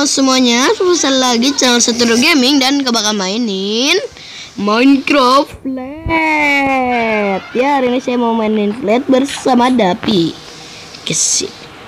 Halo semuanya, selesai lagi channel Seturu Gaming dan bakal mainin Minecraft Flat. Ya, hari ini saya mau mainin Flat bersama Dapi. Kesip.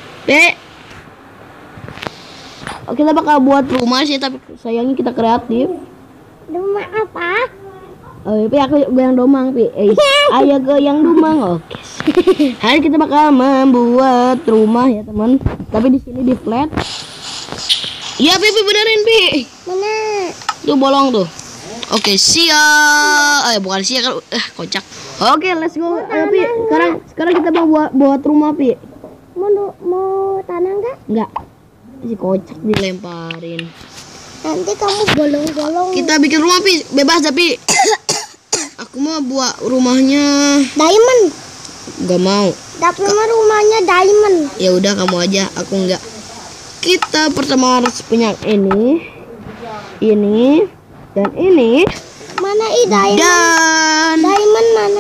Oke, kita bakal buat rumah sih, tapi sayangnya kita kreatif. Rumah apa? Oh, Pi, aku yang domang, Pi. Ayo ke yang domang. Oke. Hari kita bakal membuat rumah ya, teman. Tapi di sini di flat. Iya, Pi, benerin, Pi. Mana? Tuh bolong tuh. Oke, siap. Bukan siap, kocak. Oke, let's go. Ayo, Pi. Sekarang kita mau buat rumah, Pi. Mau tanah enggak? Enggak. Si kocak dilemparin. Nanti kamu bolong-bolong. Kita bikin rumah, Pi. Bebas, tapi aku mau buat rumahnya Diamond. Gak mau. Tapi rumahnya diamond. Ya udah, kamu aja, aku enggak. Kita pertama harus punya ini, dan ini. Mana diamond? Diamond mana?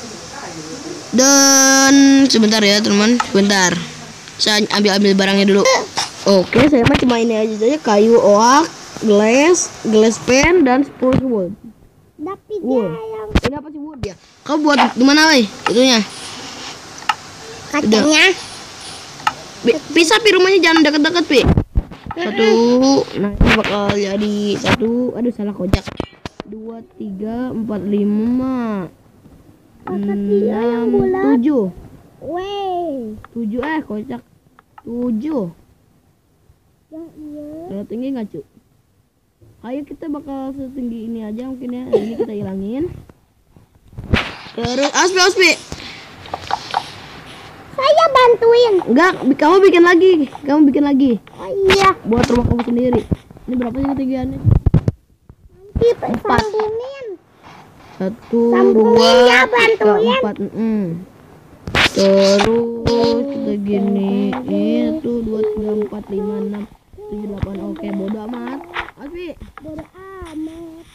Dan sebentar ya, teman. Sebentar. Saya ambil barangnya dulu. Oke, saya mah cuma ini aja kayu oak, glass pen dan spruce wood. Tapi Wood. dia yang Ini apa sih wood ya? Kau buat gimana, weh? Itunya. kacanya. Bisa, Pi, rumahnya jangan deket-deket, Pi. Satu. Nah, ini bakal jadi satu. Aduh, salah kocak. 2, 3, 4, 5, Dia yang bulat. 7. Wey. 7 kocak. 7. Ya iya. Kalau tinggi nggak, Cuk? Ayo kita bakal setinggi ini aja mungkin ya. Ini kita hilangin. Terus Aspi. Saya bantuin. Enggak, kamu bikin lagi. Oh iya. Buat rumah kamu sendiri. Ini berapa sih ketinggiannya? Nanti sambungin. 1, Sambungin 2, ya, 3, bantuin. 4. Terus kita giniin. 1, 2, 3, 4, 5, 6, 7, 8. Oke, bodo amat. Aspi. Bodo amat.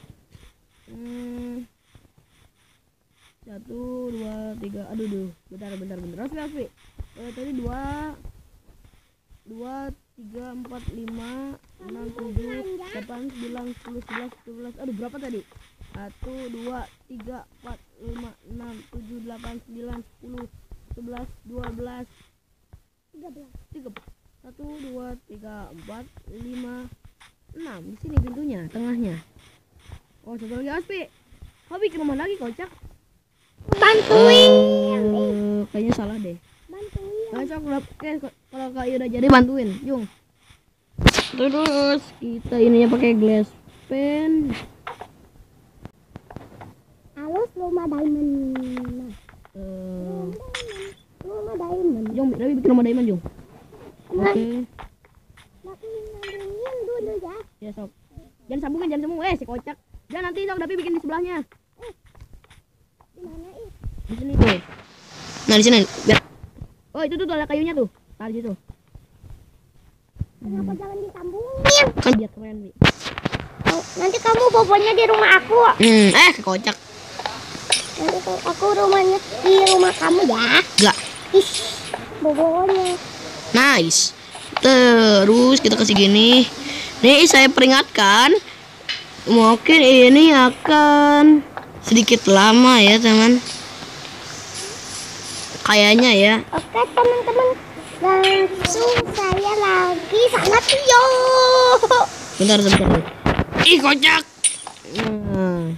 1, 2, 3. Aduh. Bentar. Aspi. Tadi 2, 3, 4, 5, 6, 7, 8, 9, 10, 11, 12. Aduh, berapa tadi? 1, 2, 3, 4, 5, 6, 7, 8, 9, 10, 11, 12, 13. 1, 2, 3, 4, 5, 6. Di sini pintunya, tengahnya. Oh, satu lagi, Aspi. Kau bikin rumah lagi, kocak. Bantuin. Kayaknya salah deh. Bantuin. Kalau kayu udah jadi bantuin, Jung. Terus kita ininya pakai glass pen. Halus rumah diamond. Rumah diamond. Jung, Dabi bikin rumah diamond, Jung. Oke. Tapi ngandungin dulu ya. Ya, sok. Jangan sambungin. Si kocak. Jangan, nanti sok Dabi bikin di sebelahnya. Di mana ih? Di sini tuh. Nah, di sini. Biar. Oh, itu tuh ada kayunya tuh. Taruh situ. Kenapa jangan disambungin? Kan biar keren, Wi. Oh, nanti kamu bobonya di rumah aku. Kocak. Nanti aku rumahnya di rumah kamu ya. Enggak. Ih, bobonya. Nice. Terus kita kasih gini. Nih, saya peringatkan, mungkin ini akan sedikit lama ya, teman. Kayaknya ya. Oke teman-teman, langsung saya lagi sangat yo. Bentar. Ih, kocak. Nah.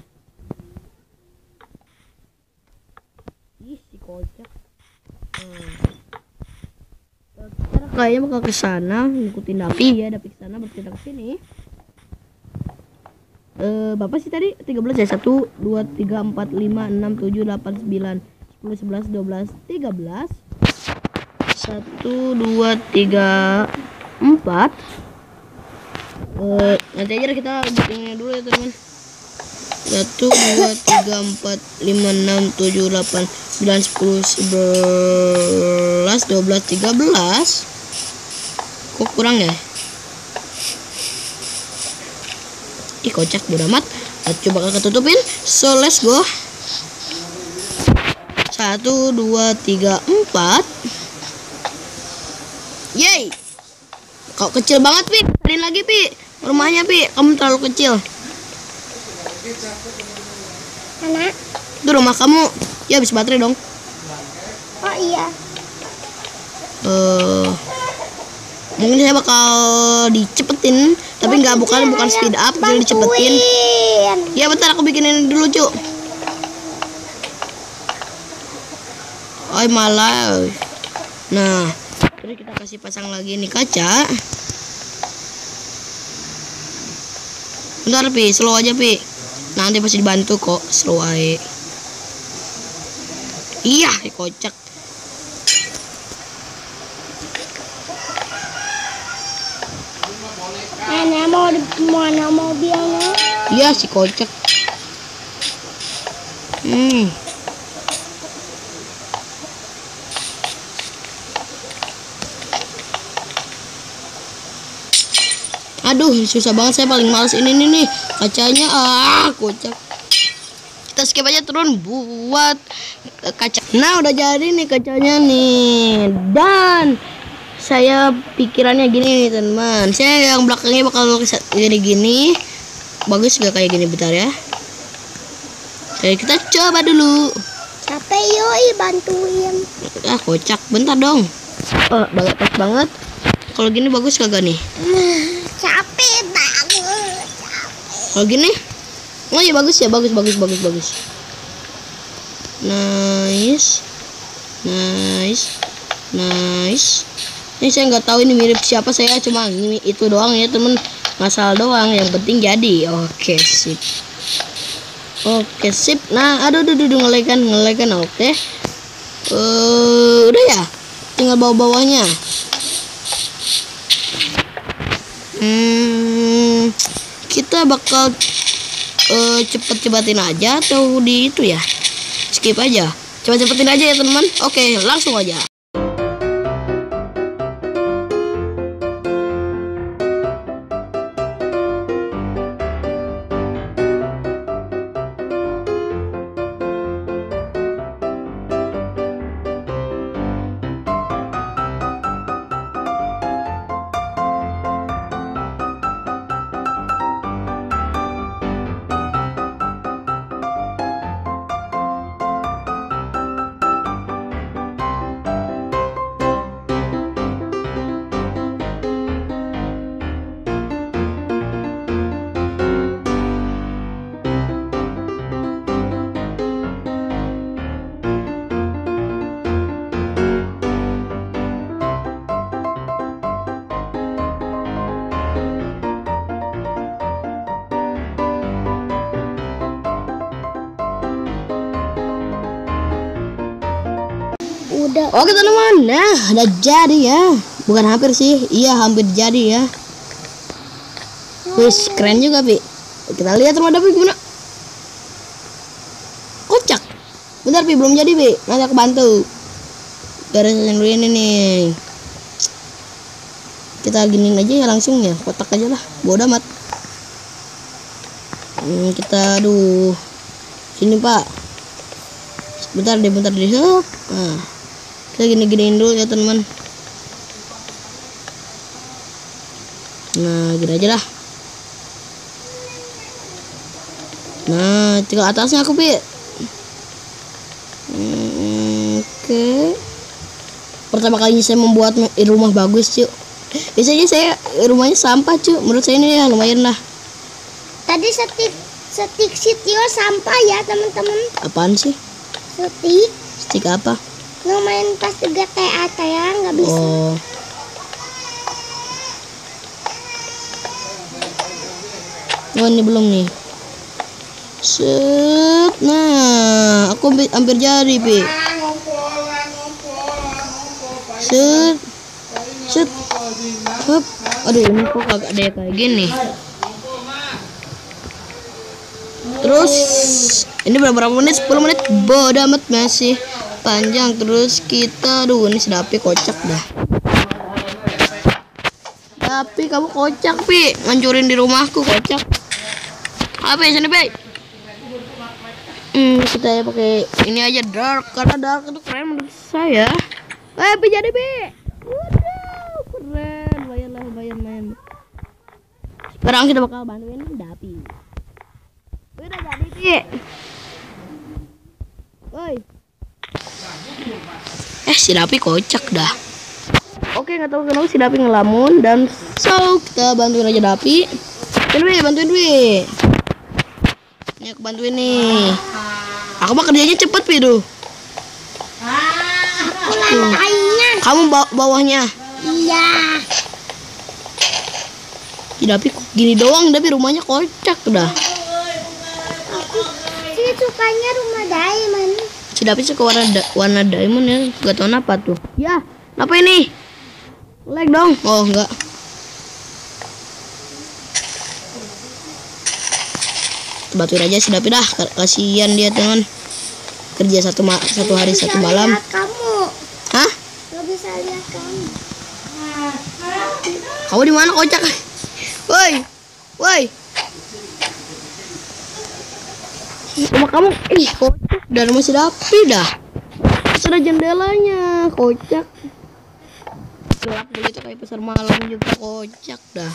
Ih, si kocak. Kayaknya bakal ke sana, ngikutin Dapi ya, Dapi ke sana, baru kita ke sini. Bapak sih tadi 13 ya. 1, 2, 3, 4, 5, 6, 7, 8, 9, 10, 11, 12, 13. 1, 2, 3, 4. Nanti aja kita bikinnya dulu ya, teman. 1, 2, 3, 4, 5, 6, 7, 8, 9, 10, 11, 12, 13. Kok kurang ya? Ih, kocak, bodo amat. Coba kakak tutupin. So, let's go. 1, 2, 3, 4. Yeay. Kok kecil banget, Pi? Salin lagi, Pi. Rumahnya, Pi. Kamu terlalu kecil. Mana? Itu rumah kamu. Ya habis baterai dong. Oh iya. Mungkin saya bakal dicepetin, tapi bukan speed up, jadi dicepetin. Ya bentar, aku bikinin dulu, Cuk. Oh malah. Nah, jadi kita kasih pasang lagi nih kaca. Bentar, Pi, slow aja, Pi. Nanti pasti dibantu kok, slow aja. Iya, kocak. Mana mobilnya? Iya, si kocak. Aduh, susah banget, saya paling males ini nih kacanya. Kocak. Kita skip aja turun buat kaca. Nah, udah jadi nih kacanya nih. Dan saya pikirannya gini nih, teman. Saya yang belakangnya bakal gini-gini. Bagus gak kayak gini, bentar ya. Oke, kita coba dulu. Capek yoi, bantuin. Kocak, bentar dong. Banget pas banget. Kalau gini bagus kagak nih? Capek banget. Kalau gini? Oh ya bagus ya, bagus. Nice. Ini saya nggak tahu ini mirip siapa, saya cuma ini itu doang ya, temen. Ngasal doang, yang penting jadi. Oke, sip. Nah, aduh ngelekan. Oke. Udah ya. Tinggal bawah-bawahnya. Kita bakal cepet-cepetin aja atau di itu ya. Skip aja. Cepet-cepetin aja ya, teman. Oke, langsung aja. Udah. Oke teman, nah udah jadi ya. Bukan hampir sih, iya hampir jadi ya. Wis keren juga, Pi. Kita lihat rumah Pi gimana. Kocak. Bentar, Pi, belum jadi, Pi. Nanti aku bantu. Beresin dulu ini nih. Kita giniin aja ya langsung ya, kotak aja lah. Bodoh amat. Kita aduh. Sini, Pak. Bentar deh. Nah. Kita gini-giniin dulu ya, teman. Nah, gini aja lah. Nah, tinggal atasnya aku, Pi. Oke. Pertama kalinya saya membuat rumah bagus, Cuk. Biasanya saya rumahnya sampah, Cuk. Menurut saya ini ya lumayan lah. Tadi stik sitio sampah ya, teman-teman. Apaan sih? Stik apa? Lumayan pas juga TAT ya, nggak bisa. Oh. Oh, ini belum nih. Set. Nah, aku hampir jadi, Pi. Set. Hop. Aduh, ini kok kagak ada kayak gini. Terus ini berapa menit? 10 menit. Bodoh amat, masih panjang. Terus kita ini sedapi kocak dah. Tapi kamu kocak, Pi. Ngancurin di rumahku, kocak. Apa ya sini, Pi? Kita ya pakai ini aja dark, karena dark itu keren menurut saya. Pi jadi, Pi. Waduh, keren. Lumayan Sekarang kita bakal bantuin Dapi. Udah jadi Pi. Woi. Si Dapi kocak dah. Oke, nggak tahu kenapa si Dapi ngelamun dan so kita bantuin aja Dapi. Bantuin Wi. Ini aku bantuin nih. Aku mah kerjanya cepet Pi tuh. Kamu bawahnya. Iya. Si Dapi gini doang, tapi rumahnya kocak dah. Aku sih sukanya rumah diamond. Si Dapi suka warna diamond ya, gak tau kenapa tuh. Ya, apa ini? Lag dong. Oh enggak. Bantuin aja si Dapi dah, kasihan dia teman. Kerja satu hari satu malam. Kamu. Hah? Gak bisa lihat kamu. Kamu di mana kocak? Woi. Rumah kamu kocak. Dan rumah si Dapi dah. Terus ada jendelanya, kocak. Gelap begitu kayak pasar malam juga, kocak dah.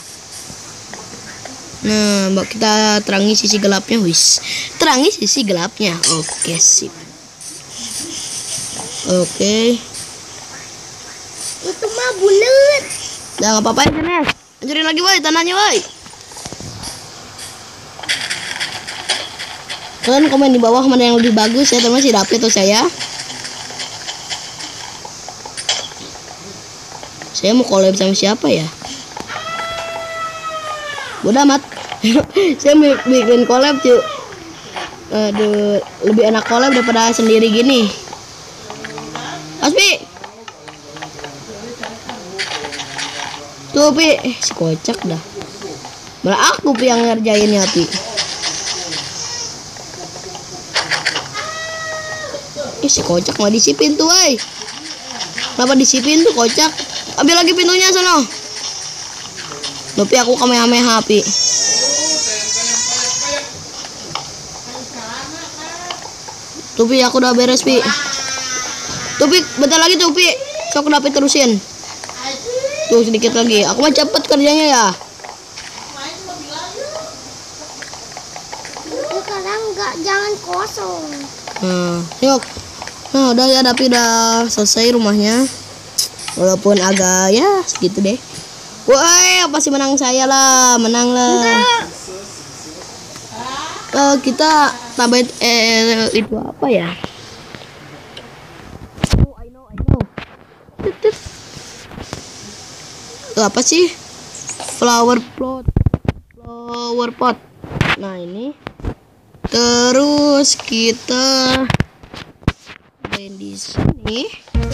Nah, mbak kita terangi sisi gelapnya, wis. Terangi sisi gelapnya. Oke, sip. Oke. Itu mah bulat. Udah nggak apa-apa ya, Nes. Hancurin lagi, woi, tanahnya, woi. Kalian komen di bawah mana yang lebih bagus ya, teman, si Dapi atau saya. Saya mau collab sama siapa ya? Bodoh amat. Saya bikin collab, cuy. Aduh, lebih enak collab daripada sendiri gini. Aspi. Tuh Pi, si kocak dah. Malah aku Pi yang ngerjainnya Pi. Si kocak mau disipin tuh, woi. Kenapa disipin tuh kocak? Ambil lagi pintunya sono. Tapi aku kamehameha Pi. Tuh Pi, aku udah beres Pi. Tuh Pi, bentar lagi tuh Pi. Sok Dapi terusin. Tuh sedikit lagi. Aku mah cepet kerjanya ya. Sekarang jangan kosong. Yuk. Nah, udah ya Dapi udah selesai rumahnya. Walaupun agak ya segitu deh. Woi, pasti menang saya lah, menang lah. Kita tambahin itu apa ya? Oh, I know. Apa sih? Flower pot. Nah, ini. Terus kita main di sini.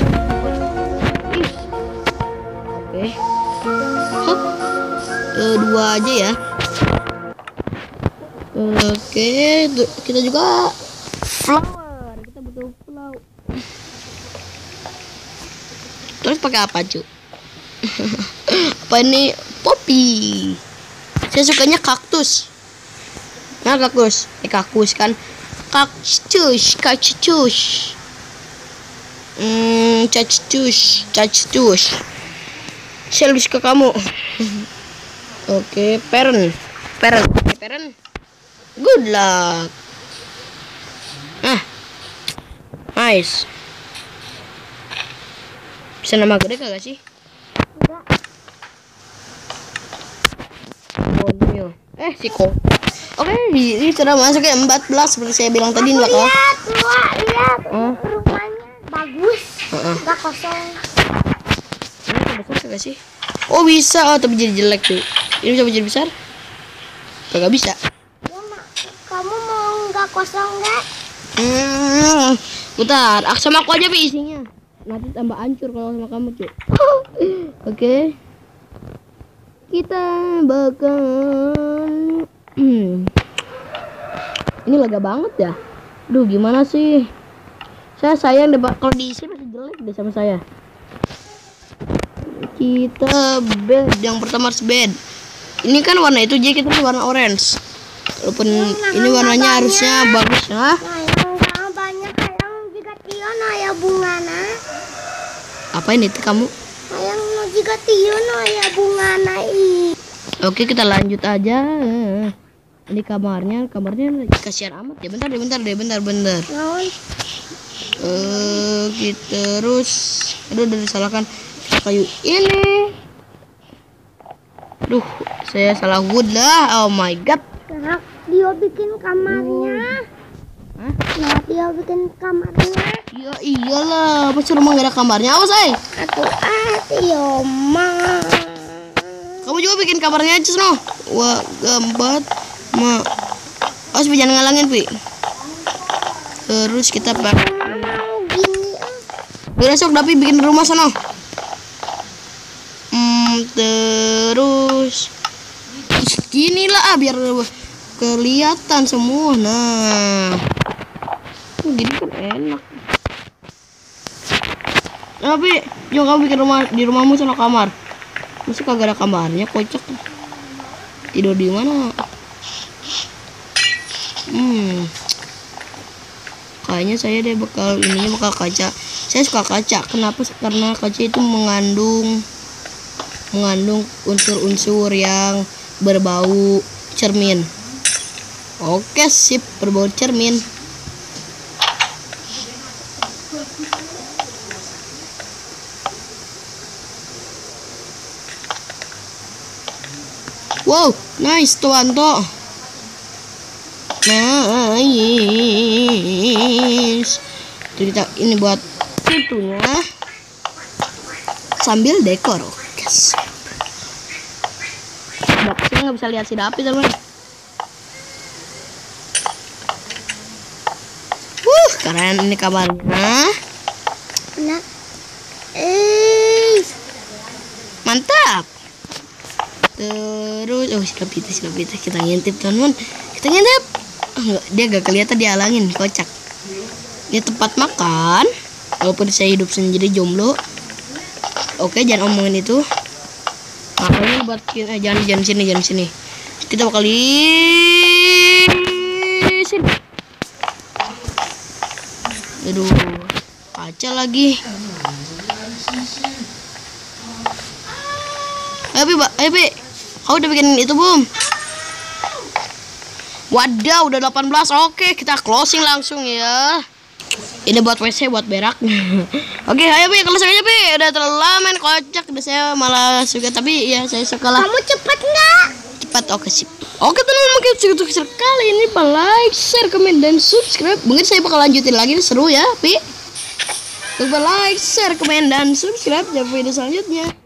Oke. Dua aja ya. Oke, kita juga flower. Kita butuh flower. Terus pakai apa, cu? Apa ini? Poppy. Saya sukanya kaktus. Nah, kaktus kan. Kaktus. Cactus. Saya lebih suka kamu. Oke, parent. Good luck. Nice. Bisa nama gede kagak sih? Enggak. Bonyo. Si kok. Oke, ini sudah masuk ya 14 seperti saya bilang tadi enggak kah? Lihat. Rumahnya bagus. Enggak kosong. Ini besar kagak sih? Oh, bisa. Oh, tapi jadi jelek tuh. Ini bisa jadi besar? Kagak bisa. Ya, kamu mau enggak kosong enggak? Bentar, sama aku aja Pi isinya. Nanti tambah hancur kalau sama kamu, cuy. Oke. Kita bakal ini lega banget ya. Duh, gimana sih? Saya sayang deh kalau diisi masih jelek deh sama saya. Kita bed, yang pertama harus bed. Ini kan warna itu, jadi kita warna orange. Walaupun ini warnanya harusnya bagus ya. Yang banyak yang juga tiono ya bungana. Apa ini kamu? Yang juga tiono ya bungana i. Oke, kita lanjut aja. Ini kamarnya kasihan amat ya. Bentar. Naon? Kita terus. Aduh, udah disalahkan kayu ini. Duh, saya salah wood lah. Oh my god. Nah, dia bikin kamarnya. Hah? Nah, dia bikin kamarnya. Ya iyalah, masa rumah gak ada kamarnya? Awas, Aku Tioma. Kamu juga bikin kamarnya aja, Snow. Wah, gambar. Awas, jangan ngalangin, Pi. Terus kita pakai. Mau gini. Udah sok, tapi bikin rumah sana. Terus gini lah, biar kelihatan semua. Nah, gini kan enak. Tapi jangan kamu bikin rumah di rumahmu sana kamar. Masa kagak ada kamarnya, kocak. Tidur di mana? Kayaknya saya deh bakal kaca. Saya suka kaca. Kenapa? Karena kaca itu mengandung unsur-unsur yang berbau cermin. Oke, sip, berbau cermin. Wow, nice Tuanto. Nice. Kita ini buat pintunya sambil dekor. Oke. Saya nggak bisa lihat si Dapi, teman. Keren ini kamarnya. Nah. Mantap. Terus silap itu kita ngintip, teman. Kita ngintip. Enggak, dia gak kelihatan, dihalangin, kocak. Ini tempat makan. Walaupun saya hidup sendiri jomblo. Oke, jangan omongin itu. Makanya buat jangan sini. Kita bakal sini. Aduh, kaca lagi. Ayo, Pi. Kau udah bikin itu belum? Wadah, udah 18. Oke, kita closing langsung ya. Ini buat WC, buat berak. Oke, ayo Pi, closing aja Pi. Udah terlalu lama main kocak. Udah saya malah suka, tapi ya saya suka lah. Kamu cepat nggak? Cepat, oke sip. Oke teman-teman, mungkin segitu kali ini. Like, share, komen, dan subscribe. Mungkin saya bakal lanjutin lagi, seru ya Pi. Lupa like, share, komen, dan subscribe. Jangan video selanjutnya.